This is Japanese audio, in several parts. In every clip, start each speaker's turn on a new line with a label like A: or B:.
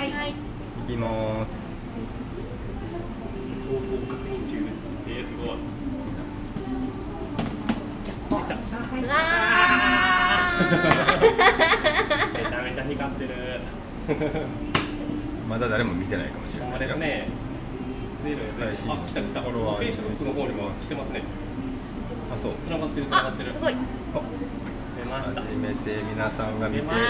A: はい。
B: 行きます。
C: 投稿確認中です。すごい。来た。
A: うわ
C: めちゃめちゃ光ってる。
B: まだ誰も見てないかもしれ
C: ほん
B: ない。
C: まですね。ゼロやゼロ。あ、来た来た。フェイスブックの方にも来てますね。
B: あ、そう。
C: 繋がってる繋がってる。
A: すごい。
C: 出ました。
B: 初めて皆さんが見て
C: 出ました。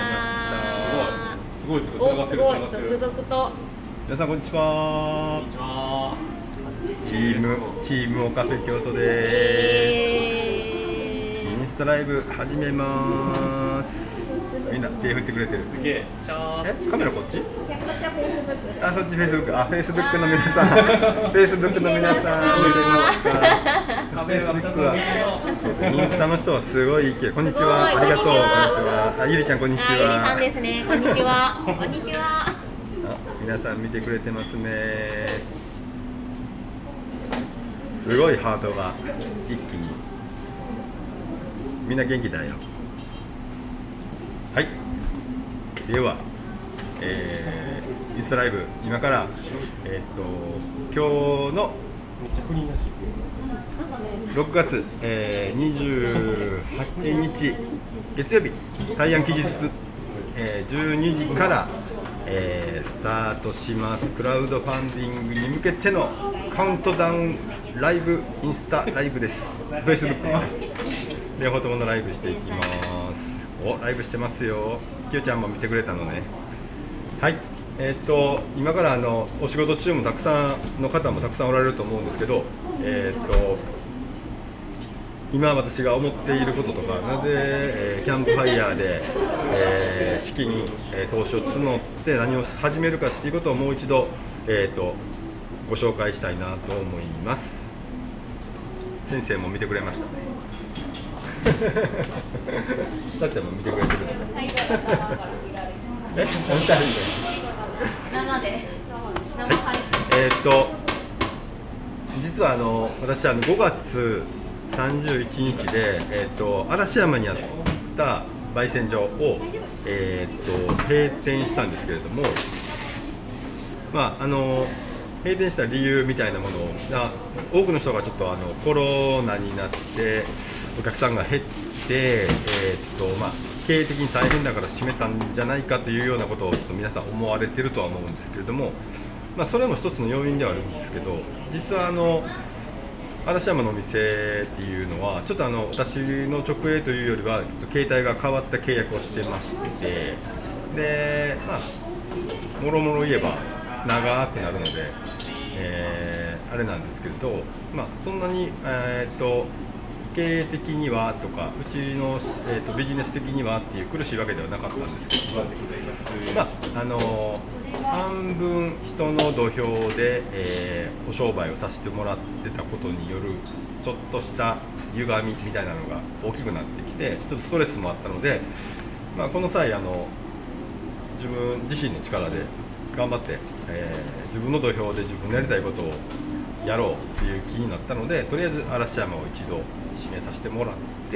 C: すごいすごい繋がってる繋がってる。
A: 続々と。
B: 皆さんこんにちは。
C: こんにちは。
B: チームオカフェ京都です。インスタライブ始めます。みんな手振ってくれてる。
C: すげえ。チャース。
B: カメラこっち？
A: こっちはフェイスブック。
B: あ、そっちフェイスブック。あ、フェイスブックの皆さん。フェイスブックの皆さん見てますか？フェイスブックは。そうですね。インスタの人はすごいいいけど。こんにちは。ありがとう。こんにちは。あ、ゆりちゃんこんにちは。
A: ゆりさんですね。こんにちは。こんにちは。
B: あ、皆さん見てくれてますね。すごいハートが一気に。みんな元気だよ。はい。では、インスタライブ今から今日の
C: めっちゃクリーンだし。
B: 6月、28日月曜日、大安期日、12時から、スタートします。クラウドファンディングに向けてのカウントダウンライブ、インスタライブです。Facebook 両方とものライブしていきます。お、ライブしてますよ。きよちゃんも見てくれたのね。はい。今からお仕事中もたくさんの方もたくさんおられると思うんですけど、今私が思っていることとか、なぜ、キャンプファイヤーで、資金、投資を募って何を始めるかっていうことをもう一度、ご紹介したいなと思います。先生も見てくれましたね。たっちゃんも見てくれてるので。
A: はい。
B: お二人で。
A: 生で。生配信。
B: 実は私5月31日で嵐山にあった焙煎所を閉店したんですけれども、まあ閉店した理由みたいなものが多くの人がちょっとコロナになってお客さんが減って、まあ経営的に大変だから閉めたんじゃないかというようなことをちょっと皆さん思われてるとは思うんですけれども、まあ、それも一つの要因ではあるんですけど、実は嵐山のお店っていうのはちょっと私の直営というよりはちょっと形態が変わった契約をしてまして、でまあもろもろ言えば長くなるので、あれなんですけれど、まあそんなに経営的にはとかうちの、ビジネス的にはっていう苦しいわけではなかったんですけど、まあ半分人の土俵で、お商売をさせてもらってたことによるちょっとした歪みみたいなのが大きくなってきて、ちょっとストレスもあったので、まあ、この際自分自身の力で頑張って、自分の土俵で自分のやりたいことをやろうっていう気になったので、とりあえず嵐山を一度指名させてもらって、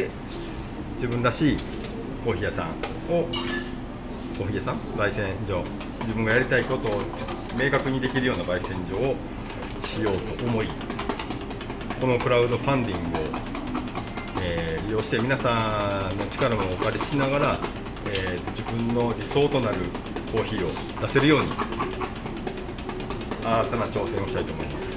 B: 自分らしいコーヒー屋さんを焙煎所、自分がやりたいことを明確にできるような焙煎所をしようと思い、このクラウドファンディングを、利用して皆さんの力もお借りしながら、自分の理想となるコーヒーを出せるように新たな挑戦をしたいと思います。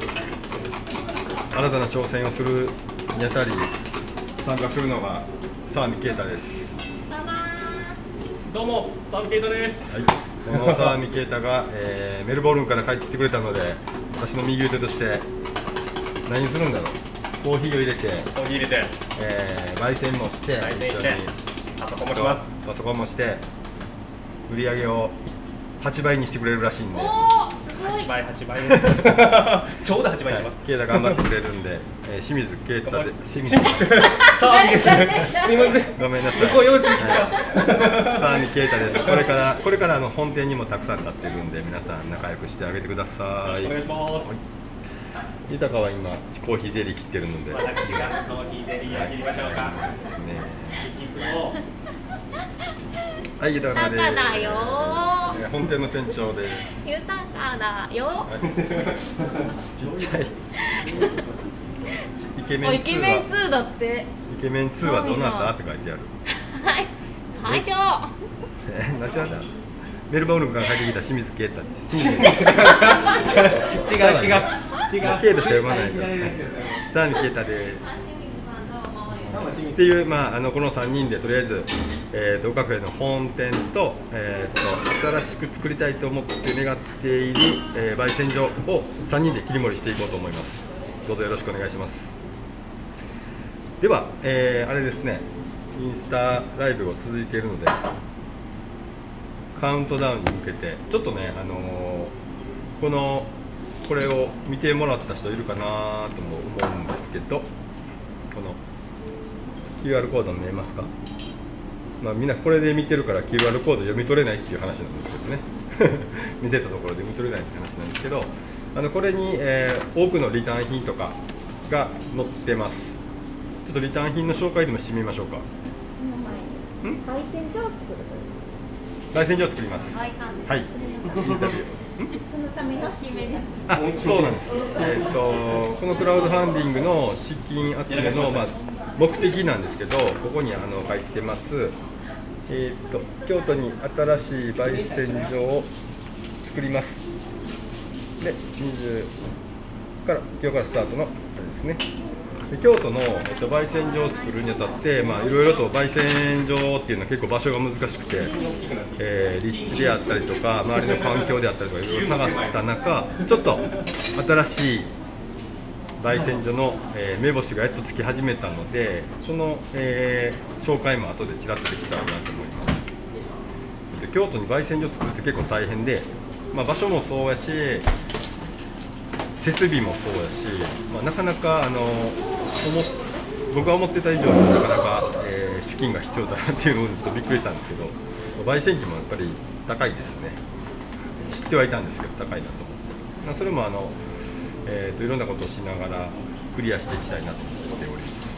B: 新たな挑戦をするにあたり参加するのが沢見啓太です。
C: どうも、沢見啓太です。
B: はい、この沢見啓太が、メルボルンから帰ってきてくれたので、私の右腕として何するんだろう。コーヒーを入れて、焙煎もして、
C: 焙煎して、パソコンもします。
B: パソコンもして、売り上げを8倍にしてくれるらしいんで。
C: 8倍です。ちょうど8倍します。
B: 啓太頑張ってくれるんで、清水啓太で、清水
C: 沢見です。すみません。
B: ごめんなさい。
C: 向こう用心が。
B: 沢見啓太です。これから本店にもたくさん立ってるんで、皆さん仲良くしてあげてください。
C: お願いします。
B: 豊は今コーヒーゼリー切ってるので。
C: 私がコーヒーゼリーを切りましょうか。いつも。
B: はい、豊です。
A: バカだよー。
B: 本店の店長です。
A: 豊かだよ。
B: ちっちゃい。イケメン
A: イケメン
B: 2
A: 2だって。
B: イケメン2はどなたって書いてある。
A: はい。会長。
B: 何なんだ。メルボルンから帰ってきた清水啓太です。
C: 違う。
B: ケイトしか読まないから。サーミ啓太です。っていう、まあ、この3人でとりあえず、カフェの本店と、新しく作りたいと思って願っている、焙煎所を3人で切り盛りしていこうと思います。どうぞよろしくお願いします。では、あれですね、インスタライブを続いているので、カウントダウンに向けて、ちょっとね、これを見てもらった人いるかなとも思うんですけど、このQR コード見えますか？まあ、みんなこれで見てるから QR コード読み取れないっていう話なんですけどね見せたところで読み取れないって話なんですけど、これに、多くのリターン品とかが載ってます。ちょっとリターン品の紹介でもしてみましょうか。
A: 焙煎所を作る
B: 焙煎所を作ります。
A: はい。
B: はい。インタビュー。
A: そのための締めです。
B: あ、そうなんです。このクラウドファンディングの資金集めの、まあ、目的なんですけど、ここに書いてます。京都に新しい焙煎所を作ります。で、今日からスタートのあれですね。で京都の、焙煎所を作るにあたって、まあ、いろいろと焙煎所っていうのは結構場所が難しくて、立地であったりとか周りの環境であったりとかいろいろ探した中、ちょっと新しい焙煎所の、目星がやっとつき始めたので、その、紹介も後でちらっとできたらなと思います。で京都に焙煎所を作るって結構大変で、まあ、場所もそうやし設備もそうやし、まあ、なかなか僕が思ってた以上になかなか、資金が必要だなっていうのをちょっとびっくりしたんですけど、焙煎機もやっぱり高いですね。知ってはいたんですけど高いなと思って、まあ、それもいろんなことをしながらクリアしていきたいなと思っており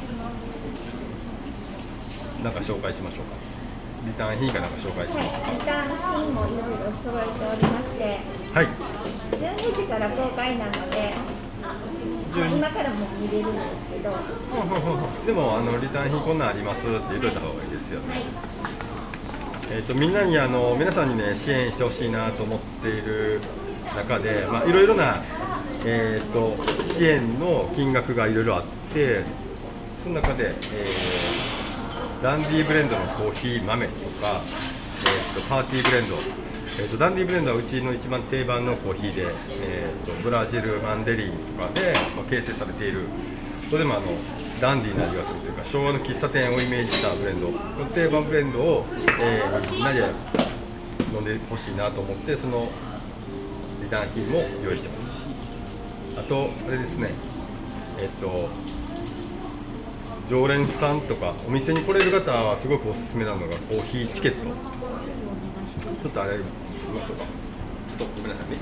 B: ます。なんか紹介しましょうか。リターン品かなんか紹介しますか。
A: リターン品もいろいろ揃えておりまして、
B: はい。
A: 12時から公開なので、今からも見れるんですけど、
B: でもリターン品こんなんありますって言っといた方がいいですよね。みんなに皆さんにね支援してほしいなと思っている中で、まあ、いろいろな、支援の金額がいろいろあって、その中で、ダンディーブレンドのコーヒー豆とか、パーティーブレンド、ダンディーブレンドはうちの一番定番のコーヒーで、ブラジルマンデリンとかで、形成されている、とてもダンディーな味がするというか、昭和の喫茶店をイメージしたブレンド、この定番ブレンドを、みんなで飲んでほしいなと思って、そのリターン品も用意してます。あと、あれですね、常連さんとかお店に来れる方はすごくおすすめなのがコーヒーチケット。ちょっとあれ見ましょうか。ちょっとごめんなさいね。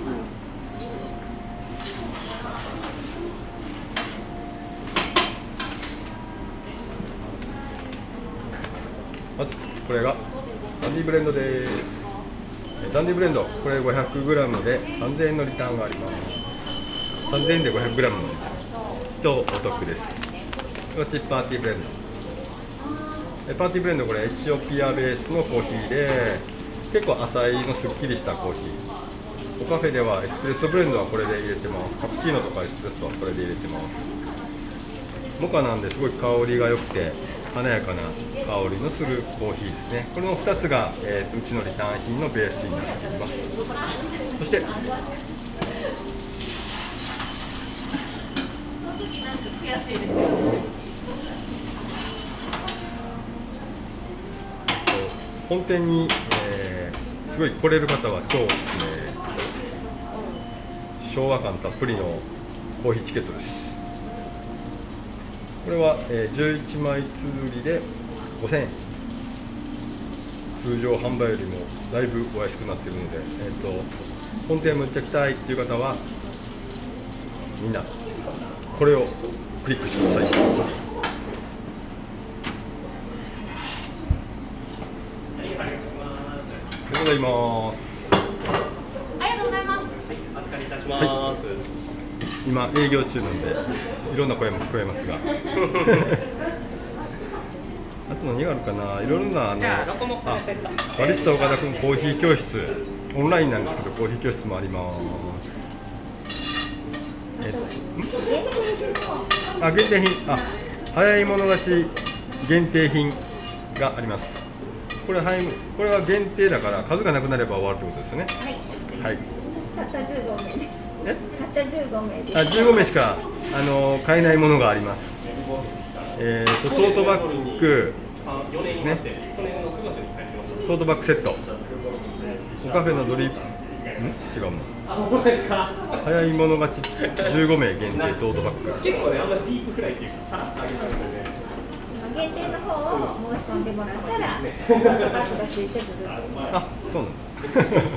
B: まずこれがダンディブレンドです。ダンディブレンド、これ 500g で3000円のリターンがあります。3000円で 500g の超お得です。こっちパーティーブレンド。パーティーブレンド、これエチオピアベースのコーヒーで、結構浅いのすっきりしたコーヒー。おカフェではエスプレッソブレンドはこれで入れてます。カプチーノとかエスプレッソはこれで入れてます。モカなんですごい香りが良くて華やかな香りのするコーヒーですね。この2つが、うちのリターン品のベースになっています。そして本店に、すごい来れる方は超、昭和感たっぷりのコーヒーチケットです。これは、11枚綴りで5000円。通常販売よりもだいぶお安くなっているので、本店むっちゃ来たいっていう方はみんなこれをクリックしてください。ありがとうございます。
C: ます。
B: 今営業中なんでいろんな声も聞こえますがあと何があるかな、いろいろなバリスタ岡田君コーヒー教室、オンラインなんですけどコーヒー教室もあります。限定品、早い者勝ち限定品があります。これは限定だから数がなくなれば終わるってことですよね。はい、
A: たった15名です。たった15名です。
B: 15名しか買えないものがあります。トートバッグですね。トートバッグセット。おカフェのドリップ、違うもん。早い者勝ち15名限定トートバッグ。
C: 結構ね、あんまりディープフライっていうか、さらっと揚げてるんでね。
A: 限定の方を申し込んでもらったら、トートバッグがついてくる。
B: そうなんです。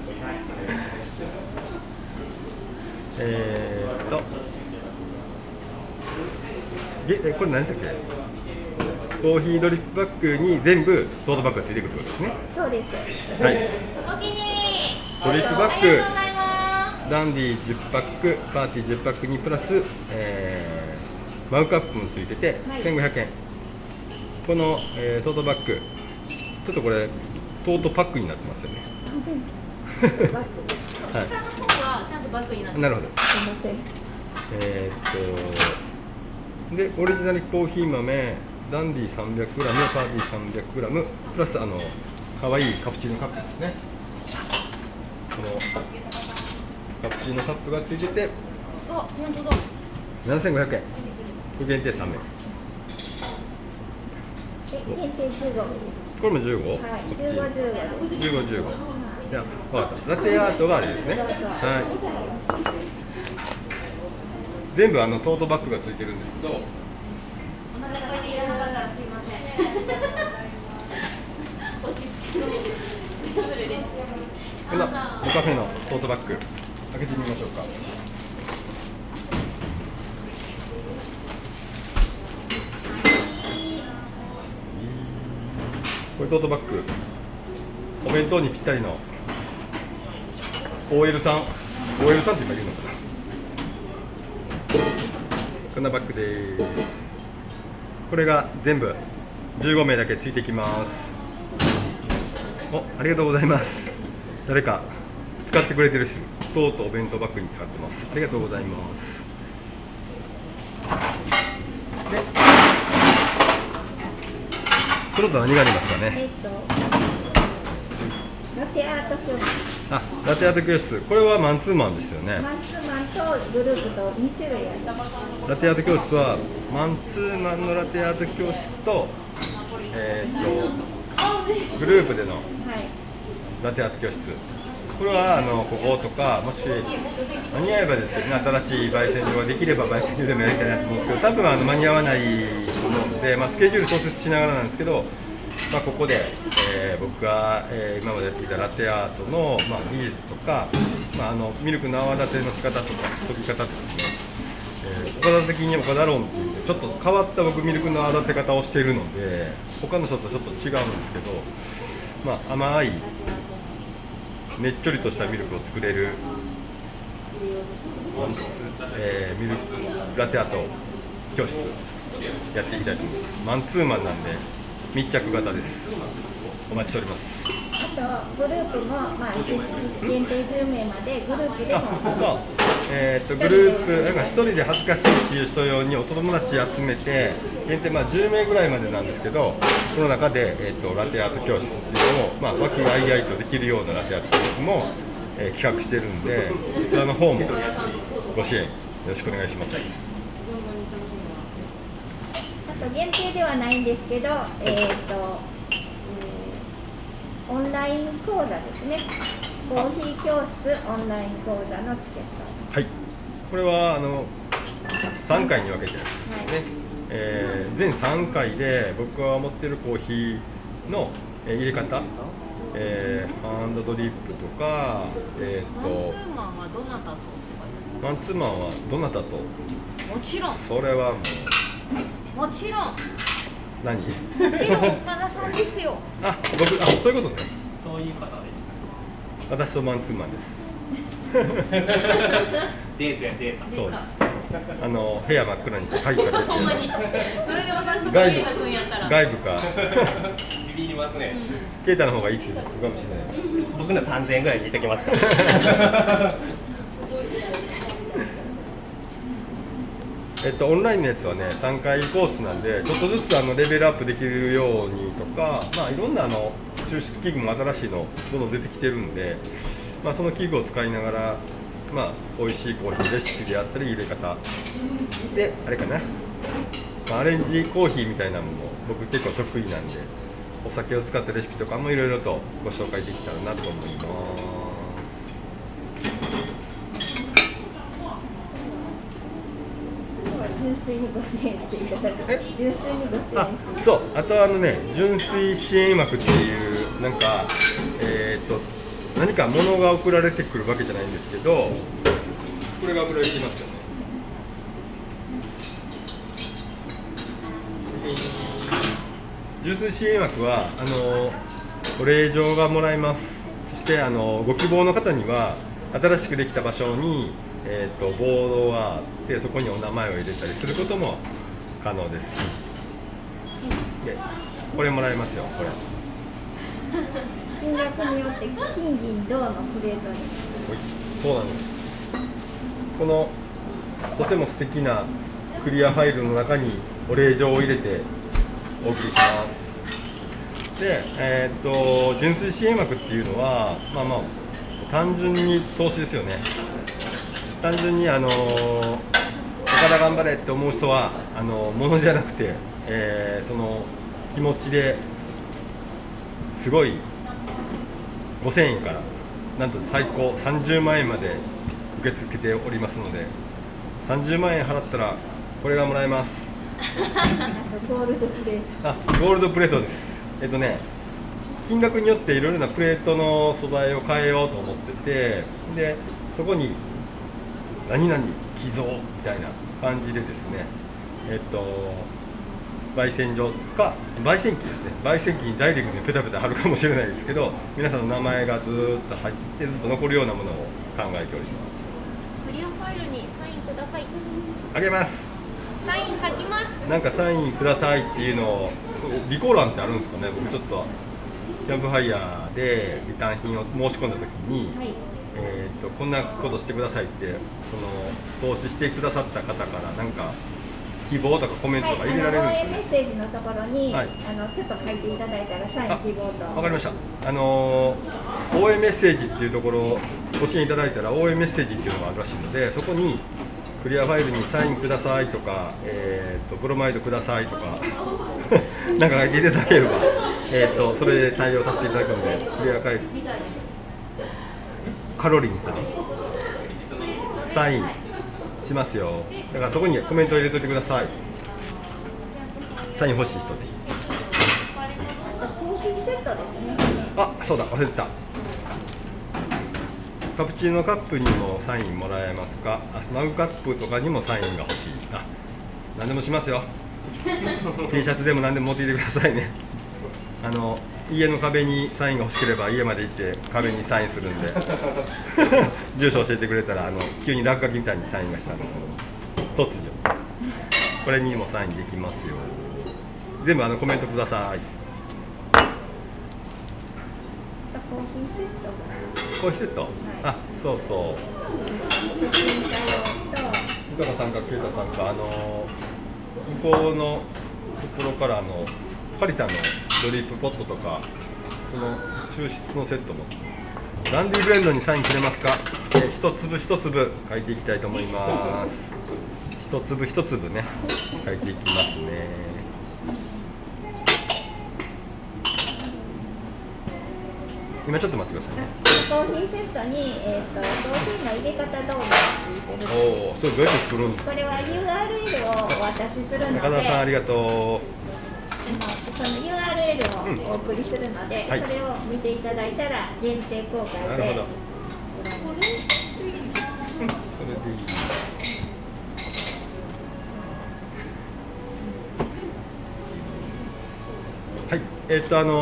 B: これ何でしたっけ？コーヒードリップバッグに全部トートバッグがついてくるってことですね。
A: そうです。
B: はい。
A: お気に入り。
B: ドリップバッグ、ダンディ10パック、パーティー10パックにプラス、マグカップもついてて、1500円。この、トートバッグ、ちょっとこれトートパックになってますよね。
A: はい。ちゃんとバッグになってます。
B: なるほど。
A: すみません。
B: でオリジナルコーヒー豆ダンディ 300g、パーティー 300g プラス可愛いカプチーノカップですね。このカプチーノカップがついてて7500円。これ限定3名。
A: 限定15。
B: これも 15？ はい、15。じゃあ分かった。ラテアートがあれですね。はい。全部トートバッグがついてるんですけど。お腹空いていらなかったらすいません。こんなモカフェのトートバッグ開けてみましょうか。これトートバッグ、お弁当にぴったりの OL さんって今言うのかな。こんなバッグです。これが全部15名だけついてきます。ありがとうございます。誰か使ってくれてるし、とうとうお弁当バッグに使ってます。ありがとうございます。で、その他何がありますかね。
A: ラテアート教室。
B: ラテアート教室。これはマンツーマンですよね。
A: マンツーマンとグループと2種類あります。
B: ラテアート教室はマンツーマンのラテアート教室と、グループでのラテアート教室。これはこことか、もし間に合えばですけどね、新しい焙煎所ができれば焙煎所でもやりたいなと思うんですけど、多分間に合わないと思うので、スケジュール調節しながらなんですけど、ここで、僕が、今までやってきたラテアートの、技術とか、ミルクの泡立ての仕方とか研ぎ方ですね、岡田的に岡田論っていうちょっと変わった僕ミルクの泡立て方をしているので、他の人とちょっと違うんですけど、甘いねっちょりとしたミルクを作れる、ミルクラテアート教室やっていきたいと思います。マンツーマンなんで密着型です。お待ちしております。
A: あとグループも限定10名までグループでも
B: グループ1人で恥ずかしいっていう人用にお友達集めて限定10名ぐらいまでなんですけど、その中で、ラテアート教室っていうのを、和気あいあいとできるようなラテアート教室も、企画してるんで、そちらの方もご支援よろしくお願いします。
A: あと限定ではないんですけど、オンライン講座ですね。コーヒー教室オンライン講座のチケット。
B: はい。これは3回に分けてるんですね。全3回で僕が持ってるコーヒーの入れ方、ハンドドリップとか、マンツーマンはどなたと？も
D: ちろん。
B: それは
D: もちろん。
B: 何？
D: もちろん岡田さんですよ。
B: 僕そういうことね。
C: そういう方です。
B: 私とマンツーマンです。
C: データやデータ。
B: そうです。部屋真っ暗にして鍵かけて
D: ほんまにそれで私と圭太君やったら
B: 外部か
C: ビビりますね。
B: ケイタの方がいいって言うかもしれない。
C: 僕の3000円ぐらい聞いてきますから。
B: オンラインのやつはね3回コースなんでちょっとずつレベルアップできるようにとか、まあ、いろんな抽出器具も新しいのどんどん出てきてるんで、まあ、その器具を使いながら、まあ、美味しいコーヒーレシピであったり入れ方であれかな、まあ、アレンジコーヒーみたいなのも僕結構得意なんでお酒を使ったレシピとかもいろいろとご紹介できたらなと思います。
A: 純粋にご支援していただく。純粋にご支援していただく。
B: そう、あと純粋支援枠っていうなんか何か物が送られてくるわけじゃないんですけど、これが送られてきますよね。純粋支援枠はお礼状がもらえます。そしてご希望の方には新しくできた場所にボードがあってそこにお名前を入れたりすることも可能です。でこれもらえますよ。これ
A: 金額によって金銀銅のプレートに。
B: そうなんです。このとても素敵なクリアファイルの中にお礼状を入れてお送りします。で、純粋支援枠っていうのはまあまあ単純に投資ですよね。単純に岡田頑張れって思う人は物じゃなくて、その気持ちですごい5000円からなんと最高30万円まで受け付けておりますので30万円払ったらこれがもらえます。
A: ゴールドプレート。
B: ゴールドプレートです。金額によっていろいろなプレートの素材を変えようと思ってて、でそこに何々寄贈みたいな感じでですね、焙煎所か焙煎機ですね、焙煎機にダイレクトにペタペタ貼るかもしれないですけど、皆さんの名前がずーっと入ってずっと残るようなものを考えております。
D: クリアファイルにサインください。
B: あげます。
D: サイン書きます。
B: なんかサインくださいっていうのを備考欄ってあるんですかね。僕ちょっとキャンプファイヤーでリターン品を申し込んだ時に、
A: はい。
B: こんなことしてくださいって投資してくださった方からなんか希望とかコメントとか入れられるんですよね。
A: 応援メッセージのところに、
B: はい、
A: ちょっと書いていただいたらサイン希望と。
B: わかりました。応援メッセージっていうところをご支援いただいたら応援メッセージっていうのがあるらしいので、そこにクリアファイルにサインくださいとか、ブロマイドくださいとかなんか書いていただければ、それで対応させていただくので、クリアファイルカロリンさんサインしますよ。だからそこにコメントを入れといてください。サイン欲しい人で。
A: コーヒーセットですね。
B: あ、そうだ、忘れてた。カプチーノカップにもサインもらえますか。マグカップとかにもサインが欲しい。何でもしますよ。T シャツでも何でも持ってきてくださいね。家の壁にサインが欲しければ家まで行って壁にサインするんで住所教えてくれたら急に落書きみたいにサインがしたんですけど、突如これにもサインできますよ。全部コメントください。
A: コーヒーセット。
B: コーヒーセット、はい、そうそう。豊さんか啓太さんか向こうのところからカリタのドリップポットとかその抽出のセットもランディブレンドにサインくれますか。一粒一粒書いていきたいと思います。一粒一粒ね書いていきますね。今ちょっと待ってくださいね。
A: コーヒーセットに、コーヒーの入れ方どうぞ。
B: おお、それどうやって作るんですか。
A: これは URL をお渡しするので、
B: 中田さんありがとう。
A: その URL をお送りするので、
B: はい、
A: それを見ていただいたら限定公開で。
B: なるほど。
A: これ
B: それでいい。はい、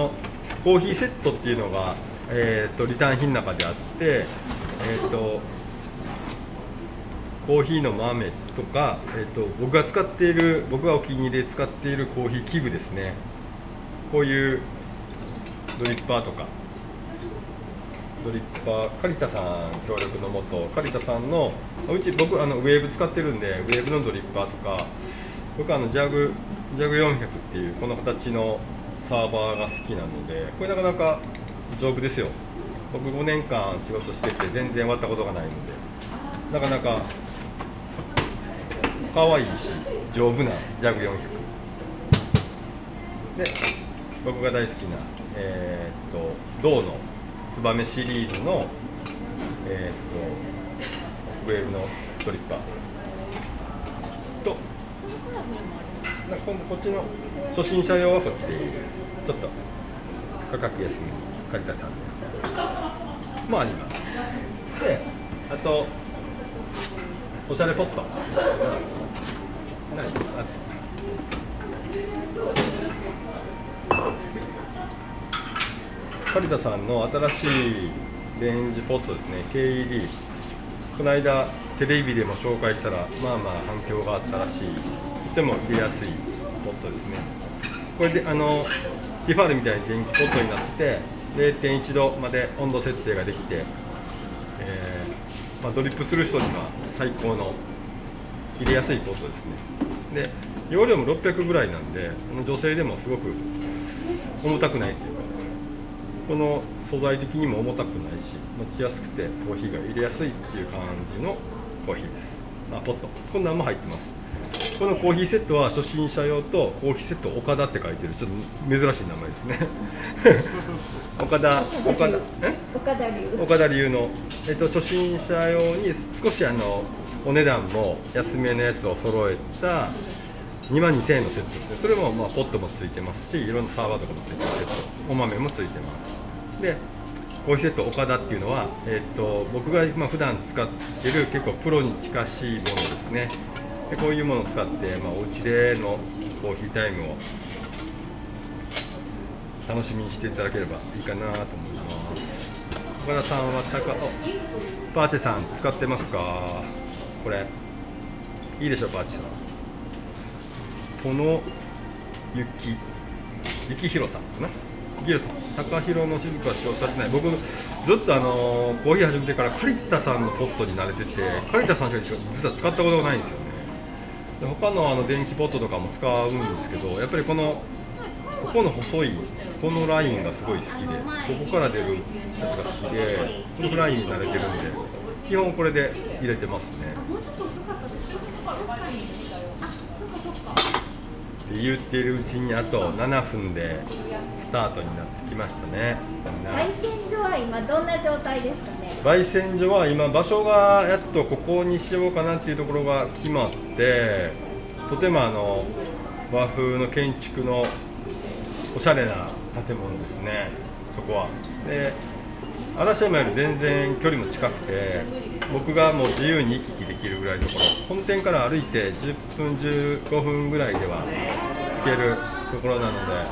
B: コーヒーセットっていうのがリターン品の中であって、 コーヒーの豆とか、僕がお気に入りで使っているコーヒー器具ですね。こういうドリッパーとか、カリタさん協力のもと、カリタさんの僕ウェーブ使ってるんで、ウェーブのドリッパーとか、僕ジャグ400っていうこの形のサーバーが好きなので、これなかなか丈夫ですよ。僕5年間仕事してて全然割ったことがないので、なかなか可愛いし丈夫なジャグ400で、僕が大好きな銅のツバメシリーズのウェーブのドリッパーと、今度こっちの初心者用はこっちでいいです。ちょっと価格安めに借りたさんもあります。で、あとおしゃれポット、カリタさんの新しいレンジポットですね、KED。この間テレビでも紹介したらまあまあ反響があったらしい、とても入れやすいポットですね。これでティファールみたいに電気ポットになって 0.1 度まで温度設定ができて、ドリップする人には最高の入れやすいポットですね。で、容量も600ぐらいなんで、女性でもすごく重たくないっていうか、この素材的にも重たくないし、持ちやすくてコーヒーが入れやすいっていう感じのコーヒーです。ポット、こんなんも入ってます。このコーヒーセットは初心者用とコーヒーセット岡田って書いてる、ちょっと珍しい名前ですね。岡田流の、初心者用に少しお値段も安めのやつを揃えた22000円のセットですね。それもポットもついてますし、いろんなサーバーとかもついてるセット、お豆もついてます。で、コーヒーセット岡田っていうのは、僕が普段使ってる結構プロに近しいものですね。で、こういうものを使って、お家でのコーヒータイムを楽しみにしていただければいいかなと思います。岡田さんはパーチェさん使ってますか？これいいでしょ、パーチェさん。この雪広さんかな、高弘の雫は使用されてない。僕ずっとコーヒー始めてからカリタさんのポットに慣れてて、カリタさんしか実は使ったことがないんですよね。で、他の電気ポットとかも使うんですけど、やっぱりここの細いこのラインがすごい好きで、ここから出るやつが好きで、このラインに慣れてるんで基本これで入れてますね。って言っているうちにあと7分でスタートになってきましたね。
A: 焙煎所は今どんな状態ですかね？
B: 焙煎所は今場所がやっとここにしようかなっていうところが決まって、とても和風の建築のおしゃれな建物ですね、そこは。で、嵐山より全然距離も近くて、僕がもう自由に行き来できるぐらいのところ、本店から歩いて10分15分ぐらいでは着けるところなので、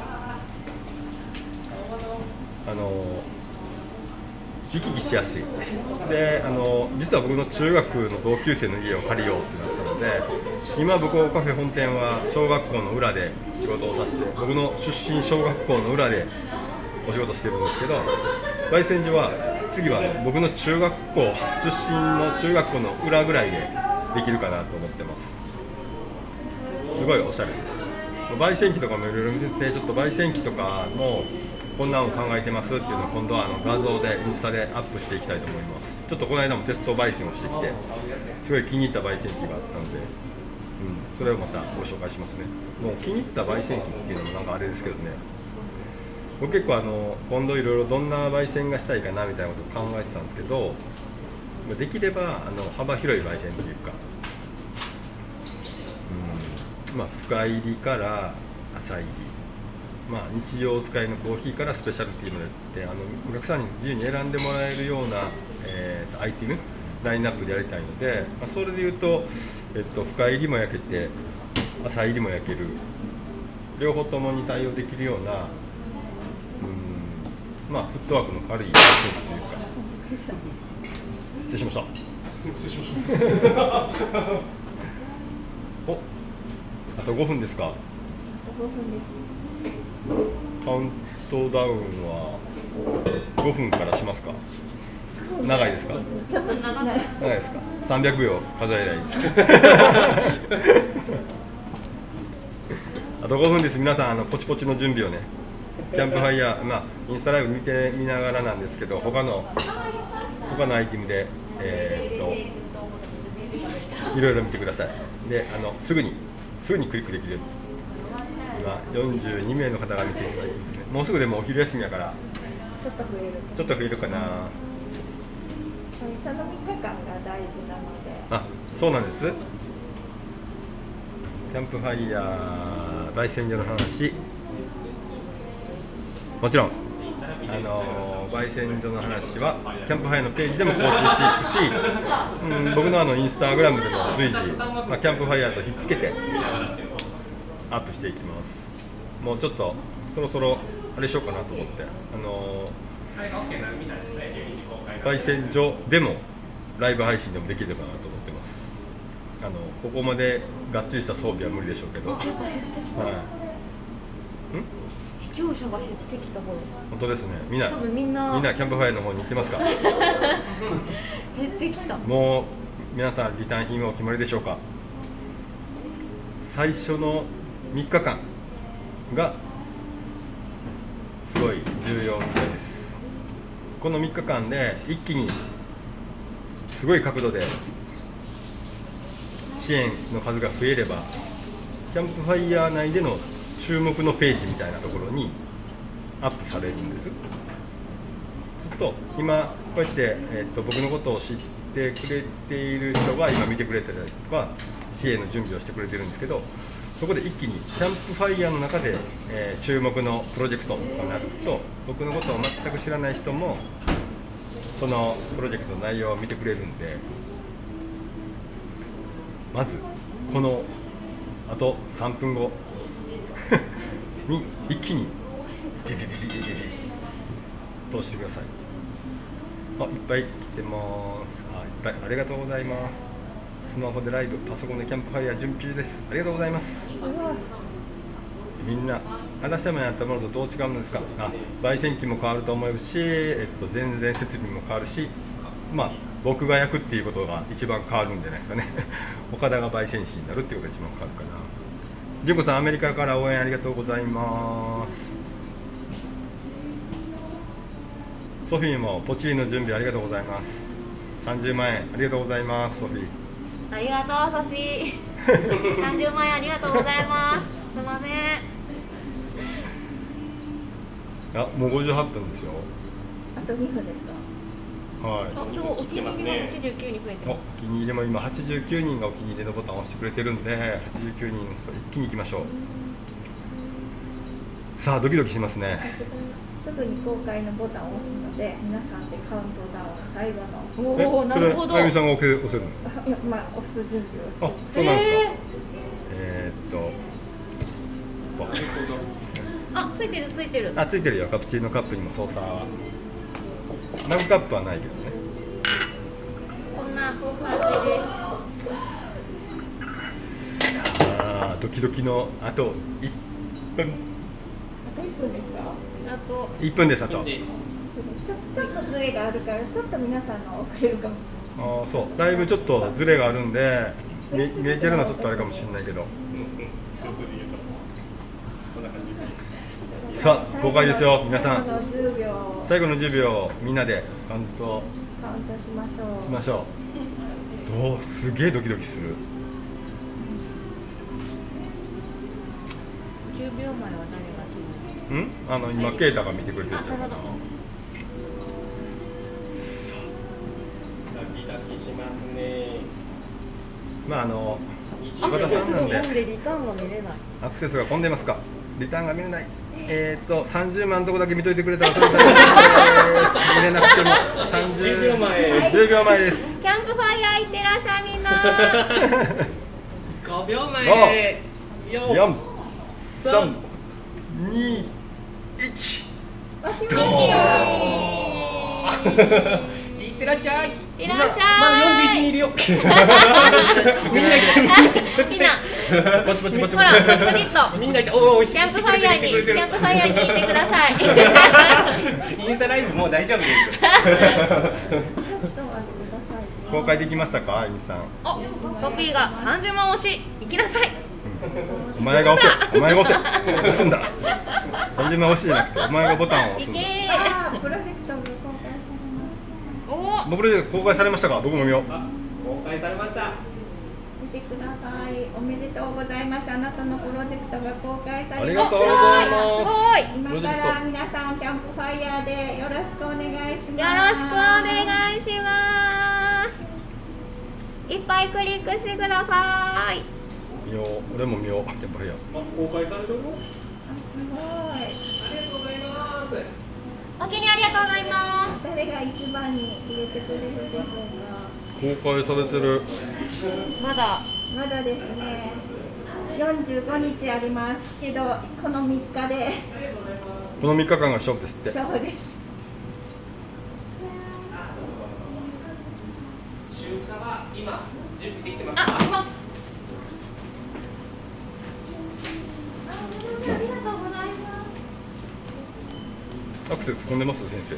B: 行き来しやすい。で、実は僕の中学の同級生の家を借りようってなったので、今僕カフェ本店は小学校の裏で仕事をさせて、僕の出身小学校の裏でお仕事してるんですけど、焙煎所は次は僕の中学校出身の中学校の裏ぐらいでできるかなと思ってます。すごいおしゃれです。焙煎機とかもいろいろ見てて、ちょっと焙煎機とかのこんなの考えてますっていうのを今度は画像でインスタでアップしていきたいと思います。ちょっとこの間もテスト焙煎をしてきて、すごい気に入った焙煎機があったので、それをまたご紹介しますね。もう気に入った焙煎機っていうのもなんかあれですけどね、僕結構今度いろいろどんな焙煎がしたいかなみたいなことを考えてたんですけど、できれば幅広い焙煎というか、深入りから浅入り、日常使いのコーヒーからスペシャルティーまでってお客さんに自由に選んでもらえるような、アイテムラインナップでやりたいので、それでいうと、深入りも焼けて浅入りも焼ける、両方ともに対応できるようなフットワークの軽い焙煎機というか、失礼しました。 お、あと5分ですか。
A: 5分です。
B: カウントダウンは5分からしますか。長いですか。
A: ちょっと長い。
B: 長いですか。300秒数えないです。あと5分です。皆さんポチポチの準備をね。キャンプファイヤー、まあインスタライブ見ながらなんですけど、他のアイテムでいろいろ見てください。で、すぐにクリックできる。今42名の方が見ていただいてますね。もうすぐでもお昼休みだから
A: ちょっと増えるかな。最初の3日間が大事なので。
B: あ、そうなんです。キャンプファイヤー焙煎所の話、もちろん焙煎所の話はキャンプファイヤーのページでも更新していくし、僕のインスタグラムでも随時、キャンプファイヤーとひっつけてアップしていきます。もうちょっとそろそろあれしようかなと思って、焙煎所でもライブ配信でもできればなと思ってます。ここまでがっちりした装備は無理でしょうけど、
D: 視聴者が減ってきた方。
B: 本当ですね。みんなキャンプファイヤーの方に行ってますか。
D: 減ってきた。
B: もう皆さんリターン品はお決まりでしょうか。最初の3日間がすごい重要みたいです。この3日間で一気にすごい角度で支援の数が増えれば、キャンプファイヤー内での注目のページみたいなところにアップされるんです。ちょっと今こうやって、僕のことを知ってくれている人が今見てくれたりとか支援の準備をしてくれてるんですけど、そこで一気にキャンプファイヤーの中で、注目のプロジェクトとなると、僕のことを全く知らない人もそのプロジェクトの内容を見てくれるんで、まずこのあと3分後に一気にデデデデデデデ通してください。あ、いっぱい来てます。あ、いっぱいありがとうございます。スマホでライブ、パソコンでキャンプファイヤー準備中です。ありがとうございます。みんな嵐山にあったものとどう違うんですか。焙煎機も変わると思うし、全然設備も変わるし、まあ僕が焼くっていうことが一番変わるんじゃないですかね。岡田が焙煎士になるっていうことが一番変わるかな。純子さん、アメリカから応援ありがとうございます。ソフィーもポチリの準備ありがとうございます。30万円ありがとうございます。ソフィー、
D: ありがとうソフィー。30万円ありがとうございます。すみません。
B: あ、もう58分ですよ。
A: あと2分ですか。
B: はい。
D: 今日お気に入りが89に増えてます。
B: お気に入りも今89人がお気に入りのボタンを押してくれてるんで、89人一気に行きましょう。さあドキドキしますね。
A: すぐに公開のボタンを押すので、皆さんでカウントダウン最後の。
D: おお、なるほど。
B: あゆみさんが押せるの。
A: まあ押す準備をして。
B: あ、そうなんですか。
D: あ、ついてるついてる。
B: あ、ついてるよ。カプチーノカップにも操作は。マグカップはないけどね。
D: こんな感じです。
B: ああ、ドキドキのあと1分。
A: あと1分ですか。
D: あと
B: 1分です。あと。
A: ちょっとズレがあるから、ちょっと皆さんの遅れるかもしれない。
B: ああ、そう。だいぶちょっとズレがあるんで、見えてるのはちょっとあれかもしれないけど。さあ、公開ですよ、皆さん。最後の10秒、みんなでカウント
A: しましょう。
B: すげえドキドキする。
D: 10秒前は誰が
B: 今、ケイタが見てくれてるじゃん。
C: ドキドキしますね。
B: まあ
D: アクセスが混んでリターンが見れない。
B: アクセスが混んでますか。リターンが見れない。30万のとこだけ見といてくれたらそれだけです。見れなくても
C: 10秒前。
B: 10秒前です。
D: キャンプファイヤー行ってらっしゃいみんな。
C: 5秒前。
B: 4、3、2、1。
C: いてってらっしゃい。
D: いってらっしゃい。
C: まだ41人いるよ。みんな
D: みんな
B: ポチポチポチポチ。
D: ほらポチポチっと
C: みんないて、おお、
D: キャンプファイヤーに行ってください。
C: インスタライブもう大丈夫です。
B: 公開できましたか、あゆみさん。
D: お、ソフィーが30万押し行きなさい。
B: お前が押せ、お前が押せ、押すんだ。30万押しじゃなくて、お前がボタンを押すんだ。
D: いけー。
A: あー、プロジェクトが公開されます。
D: お、
B: 僕で公開されましたか、僕も見よう。
C: 公開されました。
A: 見てください。おめでとうございます。あなたのプロジェクトが公開されます。
B: ありがとうございます
D: すごい。
A: 今から皆さんキャンプファイヤーでよろしくお願いします。
D: よろしくお願いします。いっぱいクリックしてください。
B: 見よう、俺も見よう。やっぱりや。
C: 公開されております。
A: すごい。
C: ありがとうございます。
D: お気にありがとうございます。
A: 誰が一番に入れてくれるでしょうか。
B: 公開されてる。
D: まだ
A: まだですね。45日ありますけど、この3日で。
B: この3日間が勝負ですって。
A: そうです。
C: 集荷は今準備できてます。
D: あ、来ます。ありがとうございます。
B: アクセス飛んでます、先生。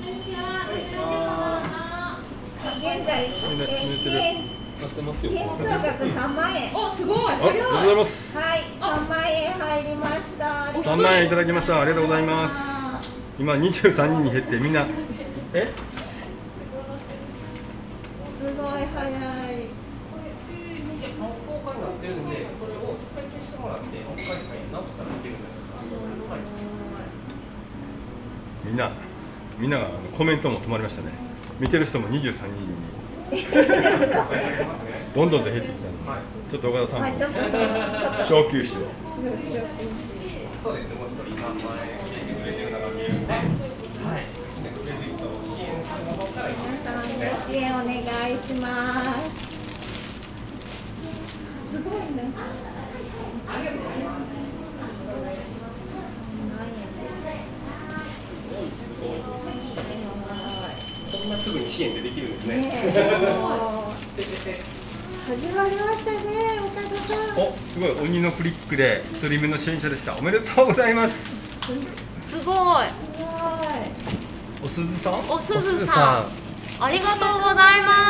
A: 現在、支援
B: なってますよ。
A: 総額3万円。
D: お、すごい。
B: ありがとうございます。
A: はい、3万円入りました。
B: 3万円いただきました。ありがとうございます。今23人に減ってみんな。え？
A: すごい早い。
C: もう公開になってるんで、これを一回消してもらって、もう一回直したらいけるんです。
B: みんながコメントも止まりましたね。見てる人も23人にどんどんと減ってきたんで、ちょっと岡田さんも小休止を。
C: そうですね、もう一人3万円入れてくれてる方が見えるんで、はい。クレジットを支援するの方からいきます。
A: 皆さんご支援お願いします。すごいね。
C: ありがとうございます。こんなすぐに支援でできるんですね。
A: ねえ始まりましたね、岡田さん。
B: お、すごい鬼のクリックで1人目の支援者でした。おめでとうございます。
D: すごい。
B: おすずさん？
D: おすずさん。ありがとうございます。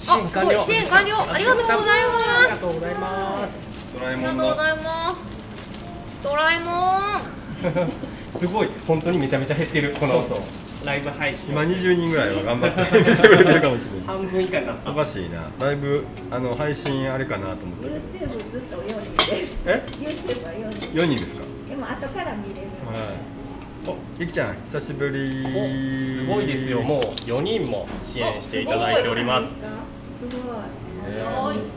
D: あ、すごい。支援完了。ありがとうございます。
C: ありがとうございます。
B: ドラえ
D: ありがとうご
B: もんの。
D: ざいます。ドラえもん。
C: すごい、本当にめちゃめちゃ減ってる、このライブ配信。
B: 今20人ぐらいは頑張って見てくれてるかもしれない。
C: 半分以下になった。
B: おかしいな。だいぶ配信あれかなと思ったけど。
A: YouTube ずっと4人です。
B: え？
A: YouTube は4人。
B: 4人ですか？
A: でも後から見れる。
B: はい。お、ゆきちゃん久しぶり。
C: すごいですよ、もう4人も支援していただいております。
A: すごい。
D: おい。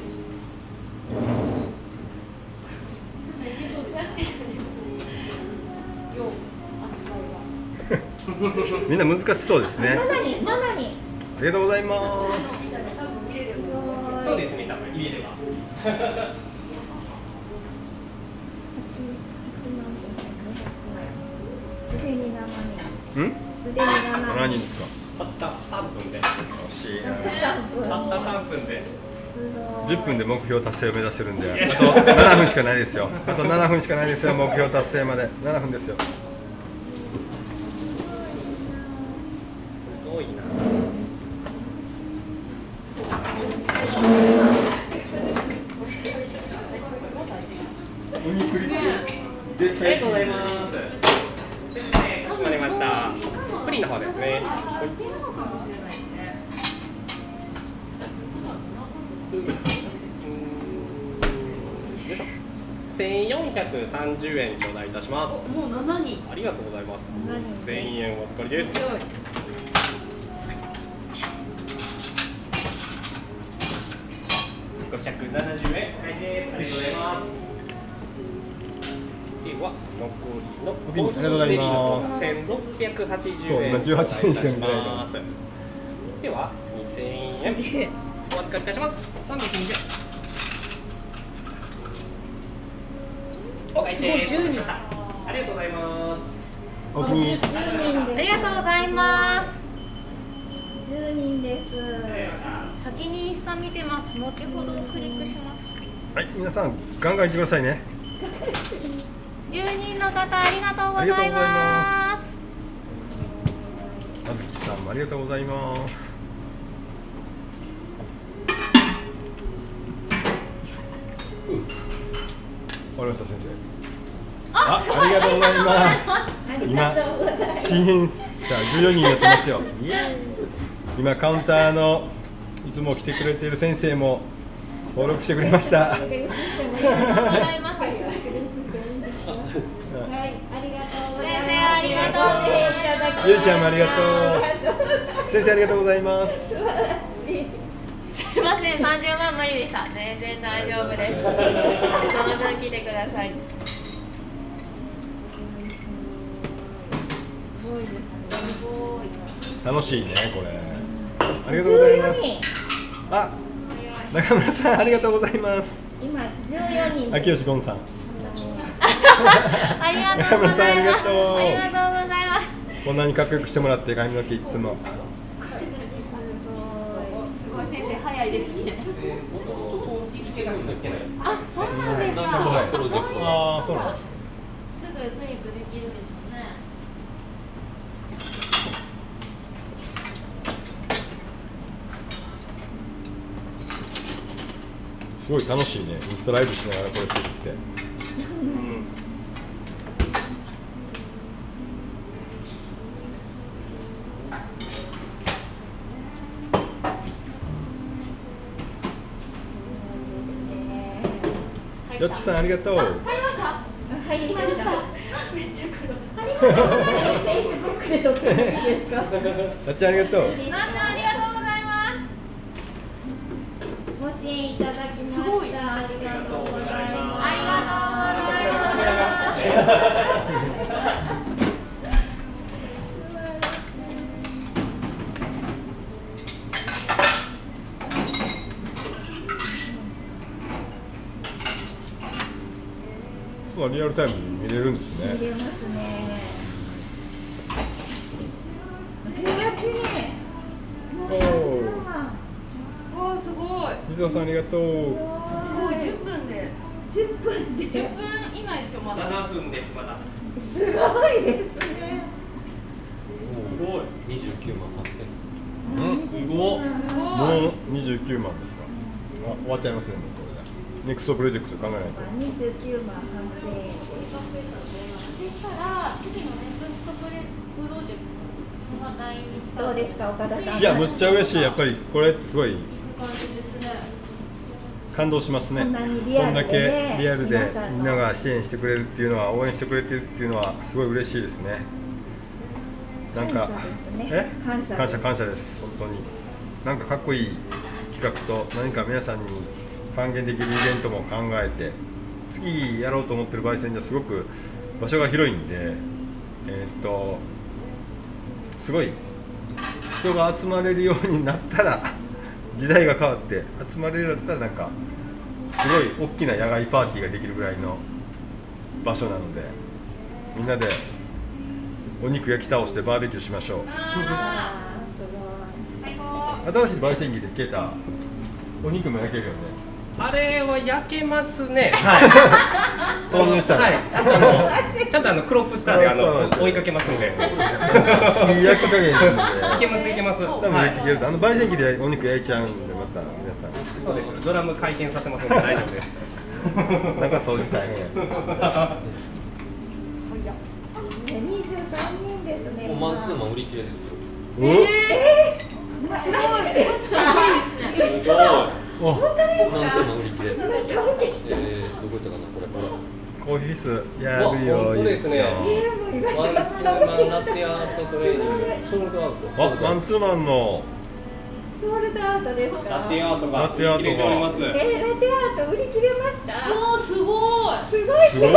B: みんな難しそうですね。
A: 7人。
B: ありがとうございます。
C: そうですね、多分家では。
A: すでに7人。
B: うん？
A: すでに7
B: 7
A: 人。
B: 人ですか？
C: たった3分で。
B: 惜しいな。
C: たった3分で。
B: 10分で目標達成を目指してるんで、あと7分しかないですよ。あと7分しかないですよ、目標達成まで。7分ですよ。
C: すごいな。
B: お肉リック。
C: ありがとうございます。かしこまりました。プリンの方ですね。よいしょ。1430円頂戴いたします。
D: もう7人。
C: ありがとうございます。1000円お預かりです。570円お返しです。ありがとうございます。では残りの
B: ありがとうございます
C: 1680
B: そう今
C: 円
B: 18円しか見てないから
C: では2000円お預かりいたします。320円お返しです。ありがとうございます。
B: お気に入り。
D: ありがとうございます。 見てます。後ほどクリックします。
B: はい、皆さんガンガンいってくださいね。
D: 10人の方ありがとうございます。
B: あずきさんもありがとうございます。終わりました先生。ありがとうございます。今支援者14人になってますよ。今カウンターのいつも来てくれている先生も登録してくれました。
D: ありがとうございます。先生ありがとう。
B: ゆりちゃんもありがとう。先生ありがとうございます。
D: すいません、30万無理でした。全然大丈夫です。その分来てください。
B: 楽しいねこれ。ありがとうございます。あ、中村さんありがとうございます。
A: 今14人。
B: 秋吉ゴンさん。
D: ありがとうございます。ありがとうございます。
B: こんなにかっこよくしてもらって髪の毛いつも。
D: すごい先生早いですね。あ、そうなんですか。
B: ああ、そうなんです。
D: すぐクリックできるんですね。
B: すごい楽しいね。インスタライブしながらこれするって。よっちさんありがとう。
D: 入りました。
A: 入りました。
D: めっちゃ黒。
A: フェイスブックで撮ってもいいですか。
B: よっちゃんありがとう。
D: なっちゃんありがとうございます。
A: ご支援いただきました。ありがとうございます。
D: ありがとうございます。
B: そうリアルタイムに見れるんですね。
A: 見れますね。18人。
B: おお。
D: わあ、すごい。
B: 水田さんありがとう。
D: すごい10分で。
A: 10分で。
D: 10分以内でしょまだ。
C: 7分ですまだ。
A: すごいですね。
C: すごい。
E: 29万8000。
B: うん。
C: すごい。
D: すごい。
B: もう29万ですか。あ、終わっちゃいますね。もうこれで。ネクストプロジェクト考えないと。
A: 29万8000円。
D: そしたら次のネクストプロジェクトが第2スタート。
A: どうですか岡田さん。
B: いや、むっちゃ嬉しい。やっぱりこれってすごい
D: 行く感じですね。
B: 感動しますね。
A: こんなに
B: こ
A: リアルでね
B: んだけリアルで
A: 皆さんの
B: みんなが支援してくれるっていうのは、応援してくれてるっていうのはすごい嬉しいですね。なんか、
A: 感謝ですね。感謝です。
B: 感謝です本当に。なんかかっこいい企画と何か皆さんに還元できるイベントも考えて、次やろうと思ってる焙煎所はすごく場所が広いんで、すごい人が集まれるようになったら、時代が変わって集まれるようになったら、なんかすごい大きな野外パーティーができるぐらいの場所なので、みんなでお肉焼き倒してバーベキューしましょう。
A: あーす
D: 最高。
B: 新しい焙煎機でケータお肉も焼けるよね。
C: あれは焼けますね。はい。
B: 投入したら、
C: はい。ちゃんとクロップスターで追いかけますんで。
B: いい焼き加減なんで
C: いけますいけます。
B: 多分
C: はい。
B: 焼けると、焙煎機でお肉焼いちゃうんで、また皆さ
C: そうです。ドラム回転させますんで大丈夫です。
B: ん中掃除大変や。
A: 23人ですね。
E: もうマンツーマン売り切れですよ。
B: お
A: すごい。
D: ちょっといいですね。
C: すごい。
B: お
E: マンツーマン売り切れ。どこ行ったかなこれ。
B: コーヒー室や
C: わ
B: るよ。
C: 本当ですね。
B: いい
C: マンツーマンラテアートトレーニングソールドアウト。
B: あ、マンツーマンの
A: ソールドアウトですか。
C: ラテアートが
B: ラテアートが
C: 切れております。
A: ラテアート売り切れました。
D: おお、すごい。
A: すごい。
B: すごい。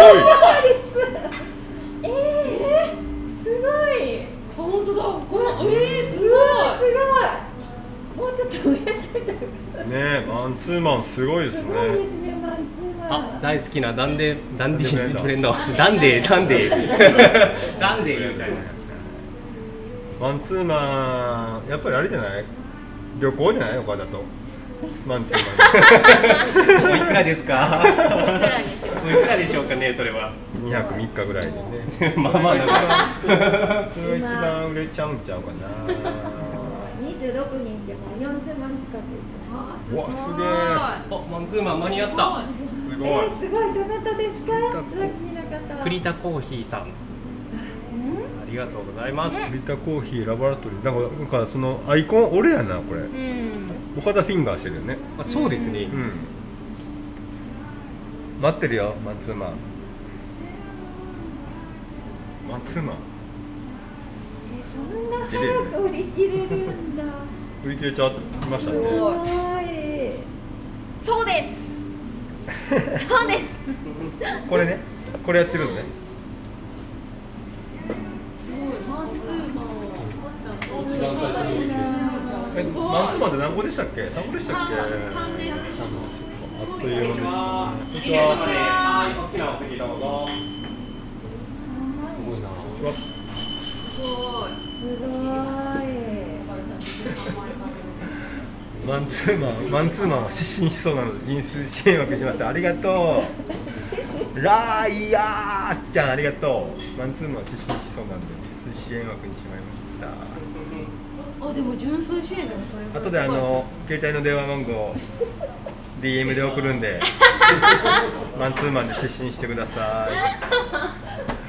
A: すごい。
D: 本当だ。これすごい。
A: すごい。もうちょっとお休みだった。
B: ね、マンツーマンすごいです
A: す
B: ね。
A: ごいですね、マンツーマン。
C: あ、大好きなダンディブレンド。ダンデー言うちゃいました。
B: マンツーマンやっぱりあれじゃない？旅行じゃない？岡田と。 マンツーマン
C: おいくらですか？おいくらでしょうかね、それは。
B: 2泊3日ぐらいでね。
C: まあまあだな。
B: それが一番売れちゃうんちゃうかな。
A: 26人でも40万近く。
B: うわ、すげえ。
C: お、マンツーマン間に合った。すごい。
A: すごい、どなたですか？ラッキーな方。
C: 栗田コーヒーさん。ありがとうございます。
B: 栗田コーヒーラボラトリー。なんかそのアイコン俺やなこれ。岡田フィンガーしてるよね。
C: あ、そうですね。
B: うん。待ってるよ、マンツーマン。マンツーマン。
A: そんな早く売り切れるんだ。
B: 売り切れちゃいましたね。
A: すごい。
D: そうですそうです
B: これね、これやってるのね。
E: 一番最初に売り切れる。
B: マンツーマンって何個でしたっけ？3個でしたっけ？あっという間でしたね。こんにちは。
C: 好きなお席どうぞ。
E: すごいな。
A: すごい。
B: マンツーマンは失神しそうなので人数支援枠にしました。ありがとう。ライアースちゃんありがとう。マンツーマンは失神しそうなんで人数支援枠にしまいました。
D: あ、でも純粋支援でもそれ。
B: 後で携帯の電話番号 DM で送るんでマンツーマンで失神してください。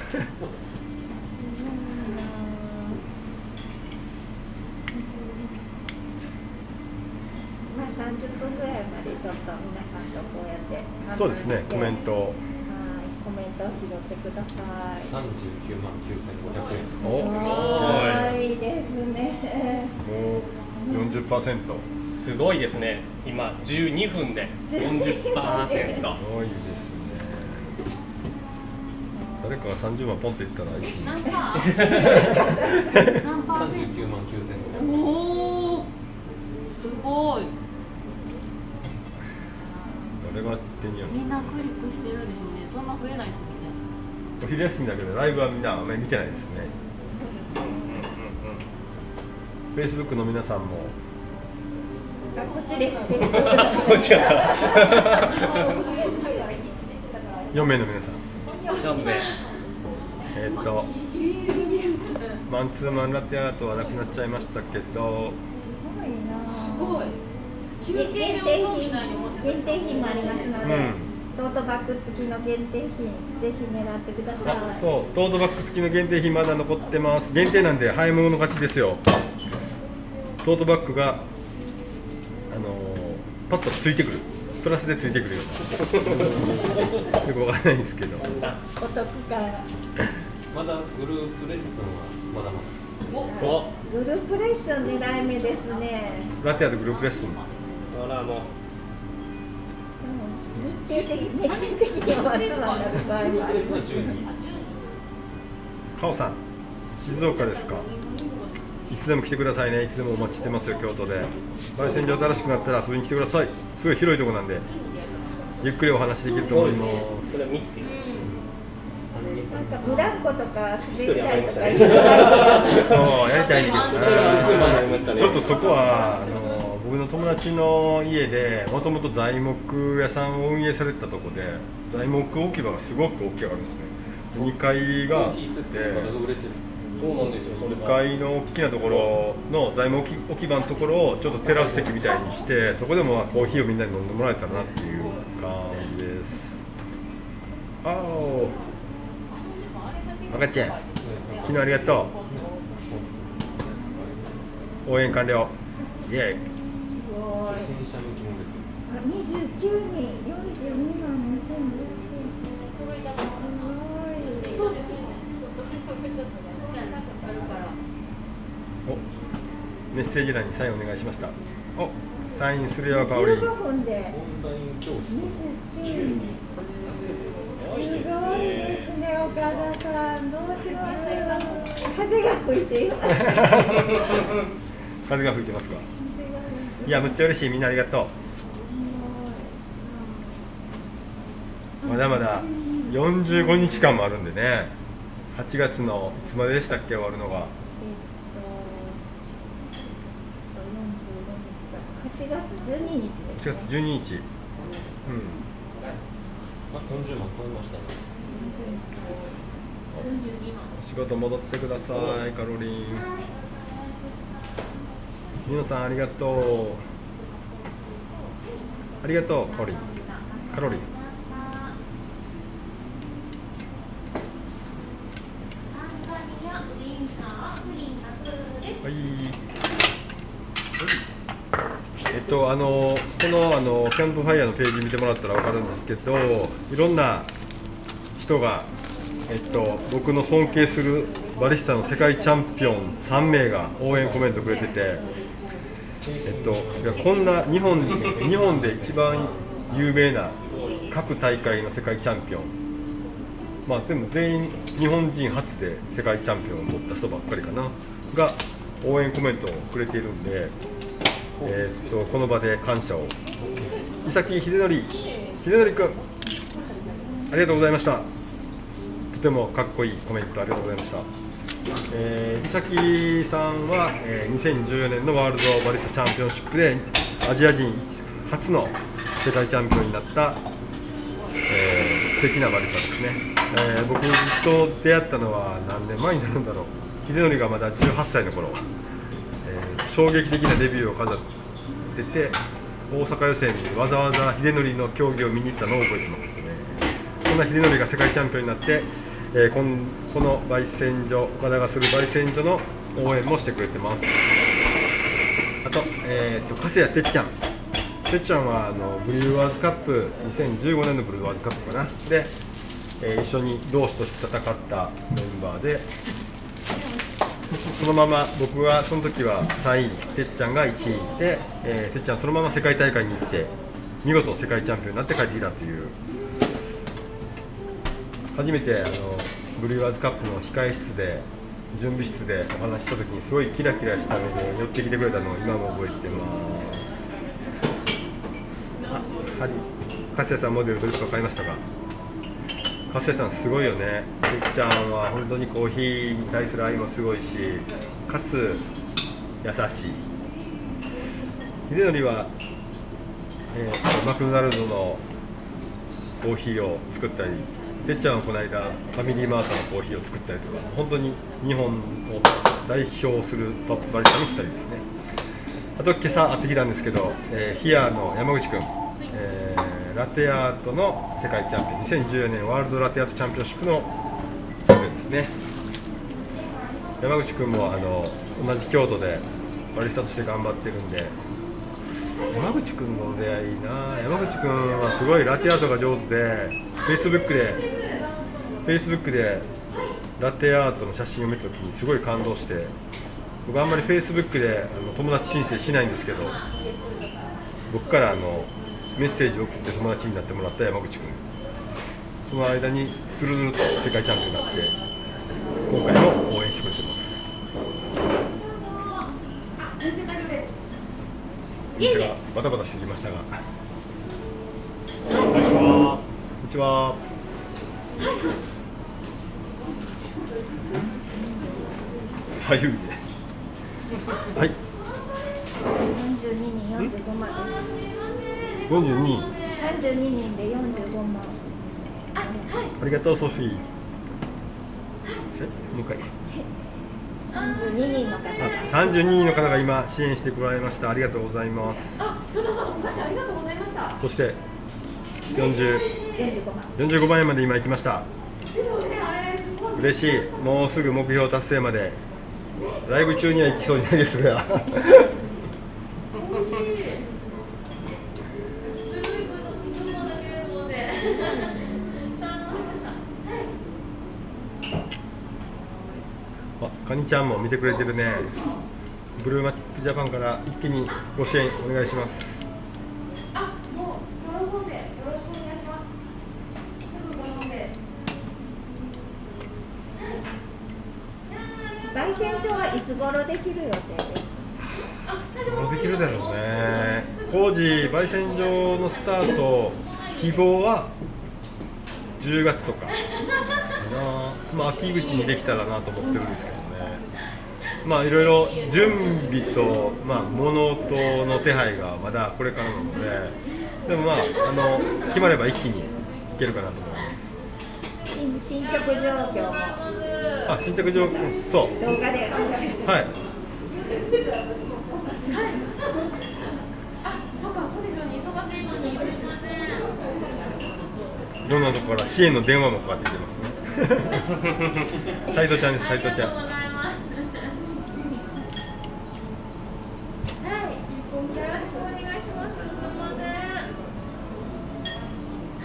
A: 30分ぐらいまでちょっと皆さんとこうやって
B: そうですね、コメントを
A: コメントを拾ってください。
E: 39万9500円。
B: お
A: すごいですね。
B: もう 40%。
C: すごいですね。今12分で 40%。
B: すごいですね。誰かが30万ポンって言ったらいい。
D: 何パー？何パー
E: 39万9500円。
D: おお、すごい。
B: 誰が手にやる？
D: みんなクリックしてるんでしょうね。そんな増えないですもんね。
B: お昼休みだけどライブはみんなあんまり見てないですね。Facebook の皆さんも。
A: こっちです。
C: こっちやった。
B: 4名の皆さん。
C: 4名。
B: マンツーマンラテアートはなくなっちゃいましたけど。
D: すごい。休憩料そうみたいに思ってた。
A: 限定品もありますので、トートバッグ付きの限定品ぜひ狙ってください。
B: そう、トートバッグ付きの限定品まだ残ってます。限定なんで早い者勝ちですよ。トートバッグがパッとついてくる、プラスでついてくるようなよくわからないんですけど。
A: お得感。
E: まだグループレッスンはまだまだ。
A: グループレッスン狙い目ですね。
B: ラテアートグループレッスン。
C: そらもう。
A: 日程的には集まる場合もあります。
B: カオさん、静岡ですか。いつでも来てくださいね。いつでもお待ちしてますよ、京都で。焙煎所新しくなったら遊びに来てください。すごい広いところなんで、ゆっくりお話できると思います。
C: それは密です。
A: なんかブランコとか滑り台とか
B: そうやりたいんだけどな。ちょっとそこは僕の友達の家でもともと材木屋さんを運営されてたとこで、材木置き場がすごく大きくあるんですね。2階があって、
C: そうなんですよ。それ
B: 2階の大きなところの材木置き場のところをちょっとテラス席みたいにして、そこでもコーヒーをみんなに飲んでもらえたらなっていう感じです。赤ちゃん、昨日ありがとう。応援完了。イエイ。
E: 初心者向きも出てる。
A: 29人、42万2000円。
D: そうですね。
B: お、メッセージ欄にサインお願いしました。お、サインするよ、香り。
A: 15分で
E: オンライン教室。
A: 29人。すごいですね、岡田さん。どうします？風が吹いている。
B: 風が吹いてますか。いや、むっちゃ嬉しい。みんなありがとう。まだまだ45日間もあるんでね。8月のいつまででしたっけ、終わるのが。8
A: 7月12日です。
B: 4月12日。うん。
E: あ、40万超えましたね。
B: 仕事戻ってください、カロリン。ニノさんありがとう。ありがとう、カロリン。カロリン。はい。このキャンプファイヤーのページ見てもらったら分かるんですけど、いろんな人が、僕の尊敬するバリスタの世界チャンピオン3名が応援コメントくれてて、いやこんな日本で一番有名な各大会の世界チャンピオン、まあでも全員日本人初で世界チャンピオンを取った人ばっかりかなが応援コメントをくれているんで、この場で感謝を。伊崎秀則君、ありがとうございました。とてもかっこいいコメントありがとうございました。伊崎さんは、2014年のワールドバリスタチャンピオンシップでアジア人初の世界チャンピオンになった、素敵なバリスタですね。僕と出会ったのは何年前になるんだろう。秀則がまだ18歳の頃、衝撃的なデビューを飾ってて、大阪予選にわざわざ秀則の競技を見に行ったのを覚えてますね。そんな秀則が世界チャンピオンになって、この焙煎所、岡田がする焙煎所の応援もしてくれてます。あと、粕谷てっちゃん。てっちゃんはブリュワーズカップ、2015年のブリュワーズカップかな。で、一緒に同志として戦ったメンバーで、そのまま僕はその時は3位、てっちゃんが1位で、てっちゃんそのまま世界大会に行って、見事世界チャンピオンになって帰ってきたという。初めてブリュワーズカップの控え室で準備室でお話しした時にすごいキラキラした目で寄ってきてくれたのを今も覚えてます。粕谷さんモデルドリップ買いましたか？粕谷さんすごいよね。てっちゃんは本当にコーヒーに対する愛もすごいし、かつ優しい。秀則は、マクドナルドのコーヒーを作ったり、てっちゃんはこの間ファミリーマートのコーヒーを作ったりとか、本当に日本を代表するトップバリスタの2人ですね。あと今朝会ってきたんですけど、ヒアの山口君、ラテアートの世界チャンピオン、2014年ワールドラテアートチャンピオンシップのチャンピオンですね。山口君も同じ京都でバリスタとして頑張ってるんで、山口君の出会いな。山口君はすごいラテアートが上手で、Facebook でラテアートの写真を見たときにすごい感動して、僕あんまり Facebook で友達申請しないんですけど、僕からメッセージを送って友達になってもらった山口君、その間にずるずると世界チャンピオンになって今回も応援してくれてます。店がバタバタしてきましたが、こんにちは。こんにちは。左右で。はい。
A: 42人45万です。
B: 42。
A: 32人で45万。
B: ありがとうソフィー。もう一回。
A: 32人の方。
B: 32人の方が今支援してくれました。ありがとうございます。
D: そうそうそう、お菓子ありがとうございました。
B: そして45万円まで今行きました。嬉しい。もうすぐ目標達成まで。ライブ中には行きそうにないですが。カニちゃんも見てくれてるね。ブルーマッチジャパンから一気にご支援お願いします。
D: もう喜んでよろしくお願いします。すぐ喜んで。
A: 焙煎所はいつ頃できる予定ですか？
B: もうできるだろうね。工事焙煎所のスタート希望は10月とかかな。まあ秋口にできたらなと思ってるんですけどね。 まあいろいろ準備と、まあ、物との手配がまだこれからなので、でもまあ決まれば一気にいけるかなと思います。
A: 進捗状況も
B: あ、進捗状況、そう
A: 動画で
B: はい。
D: あ、そうか、そうですよね。忙しいのにすみません。
B: いろんなところから支援の電話もかかってきてますね。斉藤ちゃんです、斉藤ちゃん。
D: ありがとうございます。はい、よろしくお願いします。すみません。はい。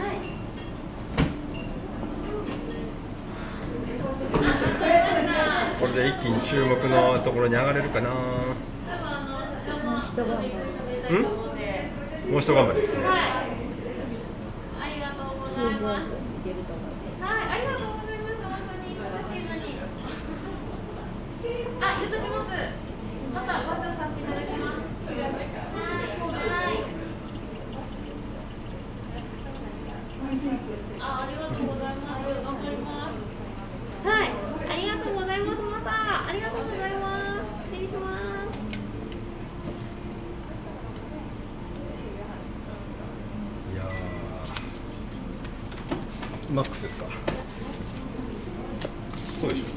B: これで一気に注目のところに上がれるかな。もう一頑張りですね。
D: はい。ありがとうございます。はい、ありがとうございます。本当に忙しいのに。あ、言っときます。またご挨拶させていただきます。はい。ありがとうございます。頑張ります。はい、ありがとうございます。また、ありがとうございます。失礼します。
B: いやー、マックスですか。そうでしょ。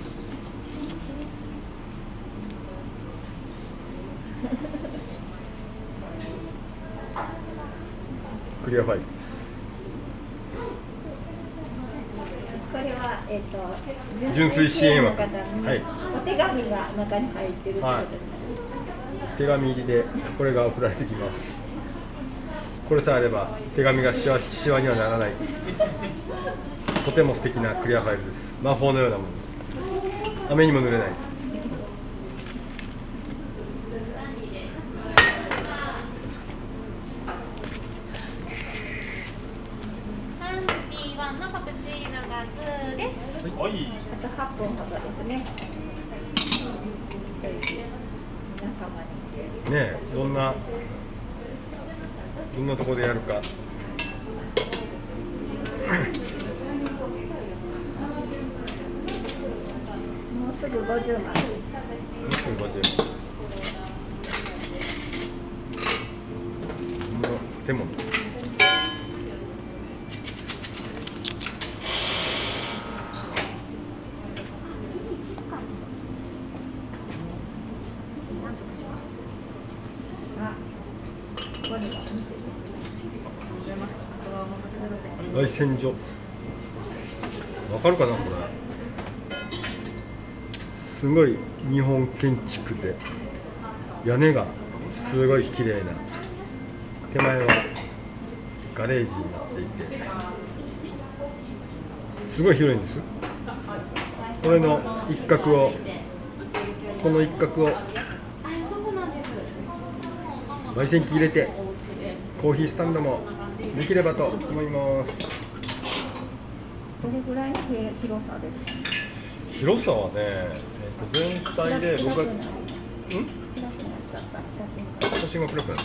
B: クリアファイル。
A: これは
B: 純粋支援枠。
A: の方に
B: はい。
A: お手紙が中に入ってるってことですね。
B: 手紙入りでこれが送られてきます。これさえあれば手紙がシワにはならない。とても素敵なクリアファイルです。魔法のようなものです。雨にも濡れない。
D: 3P1 のパクチーナガツです。
C: はい。
A: あと8分ほどですね。皆様に。
B: ねえ、どんなところでやるか。
A: もうすぐ50万。
B: もうすぐ50。手も。凱旋所。わかるかな、これ。すごい日本建築で、屋根がすごい綺麗な。手前はガレージになっていて、すごい広いんです。これの一角を、この一角を焙煎機入れてコーヒースタンドもできればと思います。
A: どれぐらいの広さですか？
B: 広さはね、全体で僕が写真が暗くなった。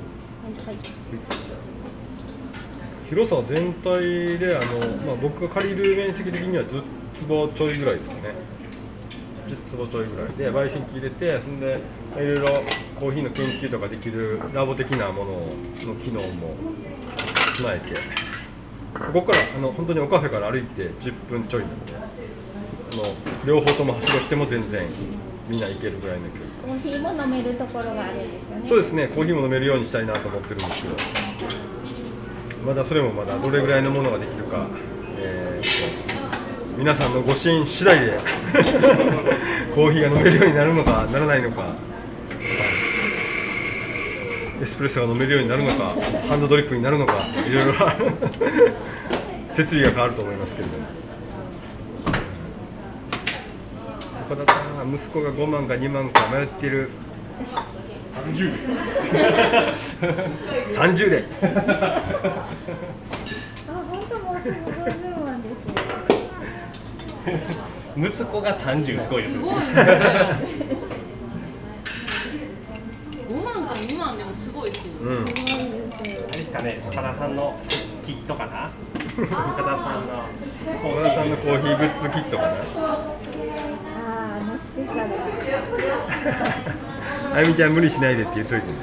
B: 広さは全体でまあ、僕が借りる面積的には10坪ちょいぐらいですかね。10坪ちょいぐらいで焙煎機入れて、そんでいろいろコーヒーの研究とかできるラボ的なものの機能も備えて、ここから本当におカフェから歩いて10分ちょいなので、両方ともはしごしても全然みんな行けるぐらいの距離。
A: コーヒーも飲めるところがあるんですよね。
B: そうですね、コーヒーも飲めるようにしたいなと思ってるんですけど、まだそれもまだどれぐらいのものができるか、皆さんのご支援次第でコーヒーが飲めるようになるのかならないのか、エスプレッソが飲めるようになるのか、ハンドドリップになるのか、いろいろ設備が変わると思いますけれども。岡田さん、息子が5万か2万か迷っている。30で。
A: あ、本当もうすぐ50万ですよ。
C: 息子が30すごいですね。
D: すごいね。5万か2万でもすごいですよ。
B: うん。
C: あれですかね、岡田さんのキットかな。岡田さんの
B: 岡田さんのコーヒーグッズキットかな。
A: 息でさ
B: あゆみちゃん無理しないでって言っといて。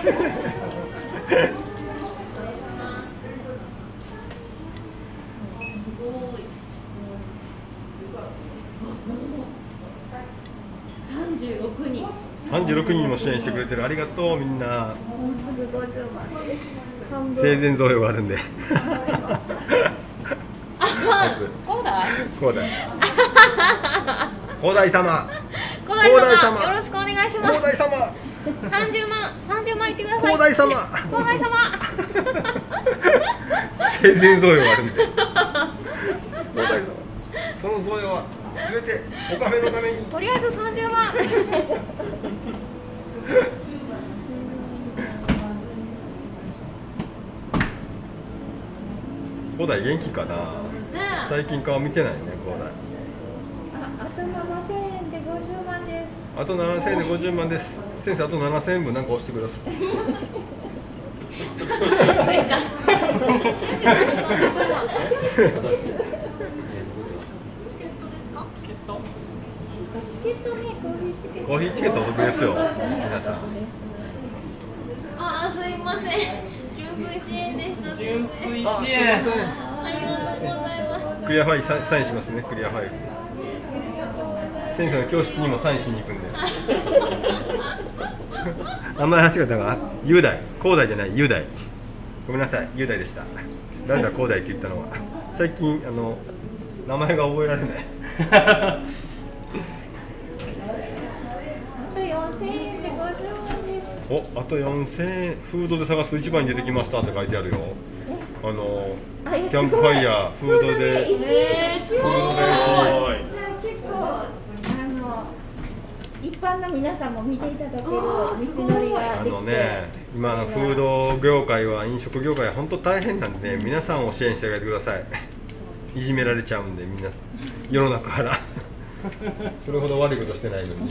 D: 36人。
B: 36人も支援してくれてる。ありがとうみんな。
A: もうすぐ50万です。半分。
B: 生前贈与があるんで。
D: こうだい。
B: 広大。広大様。
D: 広大様、よろしくお願いします。
B: 広大様。
D: 30万いってください。
B: 広大様。
D: 広大様。
B: 生前贈与があるんで。広大様。その贈与は全ておカフェのために。
D: とりあえず30万。
B: 広大元気かな。最近顔見てないね、広大。
A: あと7000円で50万です。
B: あと7000円で50万です。先生、あと7000円分なんか押してください。コーヒーチケットお得ですよ、皆さん。
D: あ、すいません。純粋支援でした。
E: 純粋支援。
D: ありがとうございます。
B: クリアファイルサインしますね、クリアファイル。先生の教室にもサインしに行くんで。あんまり間違えたが、雄大、広大じゃない、雄大。ごめんなさい、雄大でした。誰だ、広大って言ったのは。最近、名前が覚えられない。
A: あと4000円で50万です。
B: お、あと4000円、フードで探す一番に出てきましたって書いてあるよ。キャンプファイヤー、フードで。
A: すごい。
B: フードで
A: 結構一般の皆さんも見ていただける道のりができて、
B: 今のフード業界は飲食業界は本当大変なんで、皆さんを支援してあげてください。いじめられちゃうんで、みんな世の中からそれほど悪いことしてないのに。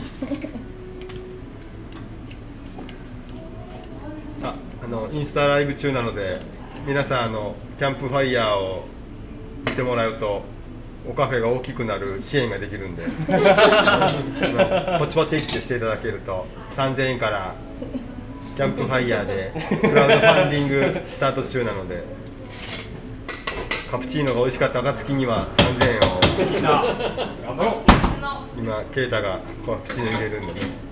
B: インスタライブ中なので、皆さんキャンプファイヤーを見てもらうとおカフェが大きくなる支援ができるんでポチポチってしていただけると3000円からキャンプファイヤーでクラウドファンディングスタート中なので、カプチーノが美味しかった暁には3000円を今ケイタがカプチーノ入れるんでね。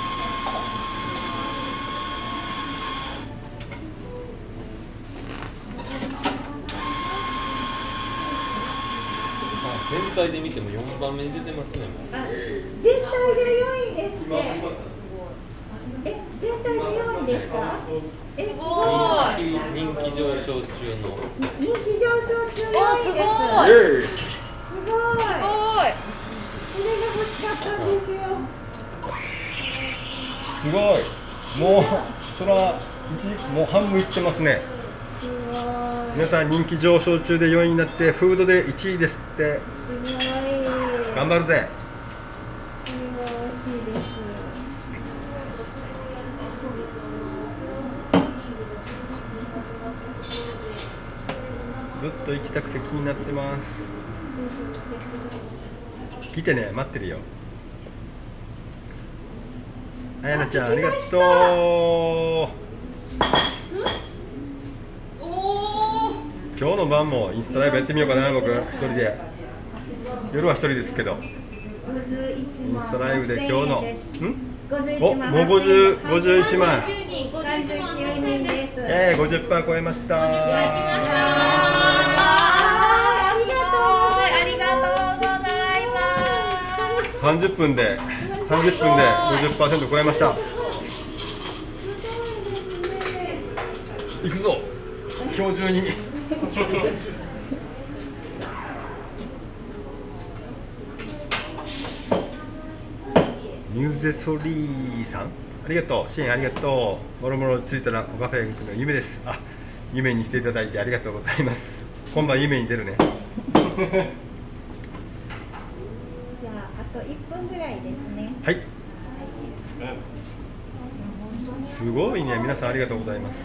E: 全体で見ても4番目に出てますね。
A: 全体で4位ですね。全体で4位ですか？すごい。
E: 人気上昇中の。
A: 人気上昇中4位です。すごい。これが欲しかったんですよ。
B: すごい。もうそれはもう半分いってますね。皆さん人気上昇中で4位になってフードで1位ですって。
A: すごい。
B: 頑張るぜ。
A: すごい美味しいです。
B: ずっと行きたくて気になってます。来てね、待ってるよ。あやなちゃん、ありがとう。今日の晩もインスタライブやってみようかな、僕一人で。夜は一人ですけど。インスタライブで今日のお、もう51万。
A: 39人です。
B: 50% 超えました。
A: ありがとうございます。
B: 30分で50% 超えました。行くぞ、今日中に。ミューゼソリーさん、ありがとう、支援ありがとう。もろもろついたらおカフェに行くの夢です。あ、夢にしていただいてありがとうございます。今晩夢に出るね。
A: じゃああと1分ぐらいですね。
B: はい。すごいね、皆さんありがとうございます。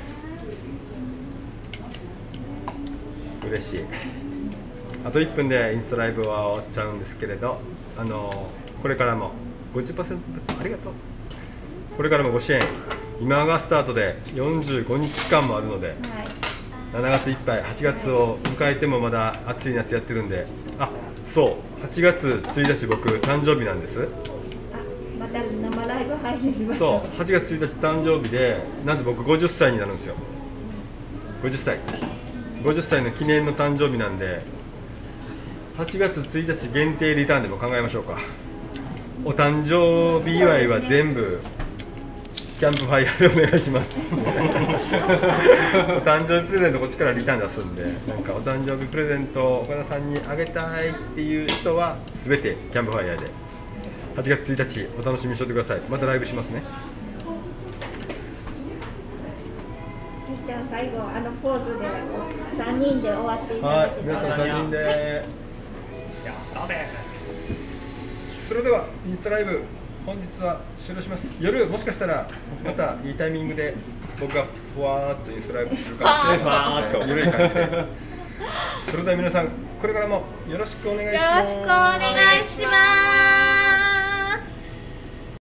B: 嬉しい。あと1分でインスタライブは終わっちゃうんですけれど、これからも 50%です。ありがとう。これからもご支援、今がスタートで45日間もあるので、
A: はい。
B: 7月いっぱい、8月を迎えてもまだ暑い夏やってるんで、あ、そう、8月1日僕誕生日なんです。
A: また生ライブ配信しまし
B: そ
A: ょ
B: う、8月1日誕生日で、なんと僕50歳になるんですよ。50歳。50歳の記念の誕生日なんで、8月1日限定リターンでも考えましょうか。お誕生日祝いは全部キャンプファイヤーでお願いします。お誕生日プレゼントこっちからリターン出すんで、なんかお誕生日プレゼントを岡田さんにあげたいっていう人は全てキャンプファイヤーで8月1日お楽しみにしておいてください。またライブしますね。
A: う。じゃあ最後あのポーズで3人で終わっていた
B: はい、
A: だけた
B: 皆さん
A: ら。
B: 3人で。それではインスタライブ本日は終了します。夜もしかしたらまたいいタイミングで僕がふわーっとインスタライブするかもしれない。緩い感じで。それでは皆さんこれからもよろしくお願いします。
D: よろしくお願いします。